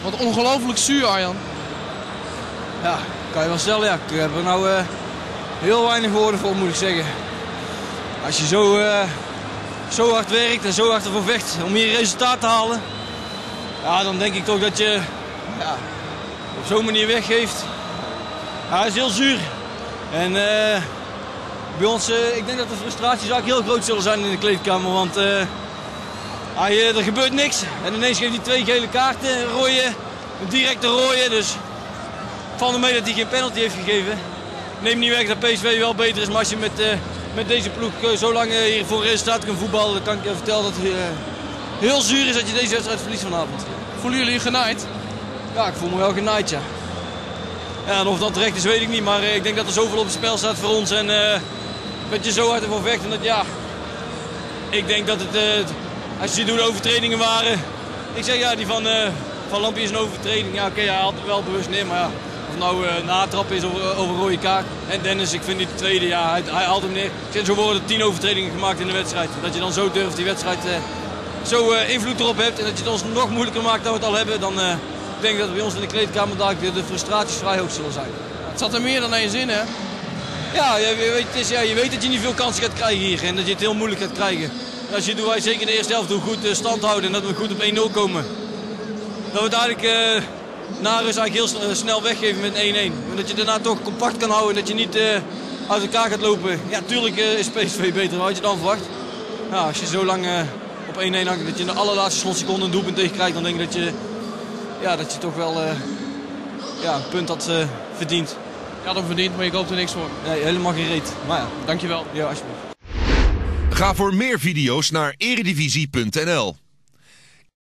Wat ongelooflijk zuur, Arjan. Ja, kan je wel stellen. Ja. Ik heb er nou heel weinig woorden voor, moet ik zeggen. Als je zo hard werkt en zo hard ervoor vecht om hier resultaat te halen, ja, dan denk ik toch dat je op zo'n manier weggeeft. Ja, dat is heel zuur. En bij ons, ik denk dat de frustraties eigenlijk heel groot zullen zijn in de kleedkamer, want er gebeurt niks. En ineens geeft hij 2 gele kaarten, een rode, een directe rode. Dus ik val er mee dat hij geen penalty heeft gegeven. Neem niet weg dat PSV wel beter is, maar als je met deze ploeg zo lang hier voor resultaat kan voetballen, dan kan ik je vertellen dat het heel zuur is dat je deze wedstrijd verliest vanavond. Voelen jullie je genaaid? Ja, ik voel me wel genaaid, ja. Ja, en of dat terecht is, weet ik niet, maar ik denk dat er zoveel op het spel staat voor ons en dat je zo hard ervoor vecht en dat ja, ik denk dat het, als je ziet hoe de overtredingen waren, ik zeg ja, die van Lampie is een overtreding, ja oké, hij haalt het wel bewust neer, maar ja, of het nou natrap is over een rode kaart. En Dennis, ik vind die tweede, ja, hij haalt hem neer. Zo worden er 10 overtredingen gemaakt in de wedstrijd. Dat je dan zo durft die wedstrijd zo invloed erop hebt en dat je het ons nog moeilijker maakt dan we het al hebben, dan ik denk dat bij ons in de kleedkamer de frustraties vrij hoog zullen zijn. Het zat er meer dan één zin, hè? Ja, je weet dat je niet veel kansen gaat krijgen hier en dat je het heel moeilijk gaat krijgen. En als je wij zeker in de eerste helft goed stand houden en dat we goed op 1-0 komen, dat we het eigenlijk na rust eigenlijk heel snel weggeven met 1-1. En dat je daarna toch compact kan houden en dat je niet uit elkaar gaat lopen. Ja, tuurlijk is PSV beter, wat had je dan verwacht? Ja, als je zo lang op 1-1 hangt, dat je in de allerlaatste slotseconde een doelpunt tegen krijgt, dan denk ik dat je toch wel een punt had verdiend. Je had hem verdiend, maar je koopt er niks voor. Nee, helemaal geen reet. Maar ja. Dankjewel. Ja, alsjeblieft. Ga voor meer video's naar eredivisie.nl.